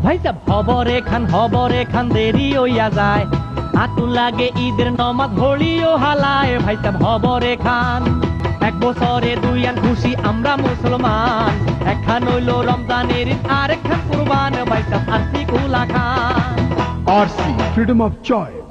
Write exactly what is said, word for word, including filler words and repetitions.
ভাই সাহেব হবরে খান হবরে খান দেরি হইয়া যায় আতু লাগে ঈদের নমাজ হলিও হালায় ভাই সাহেব হবরে খান এক বছরে দুই আন খুশি আমরা মুসলমান একখান হইল রমজানের ঈদ আর একখান কুরবান ভাই সাহেব আরসি কুলা খান আর সি, freedom of choice.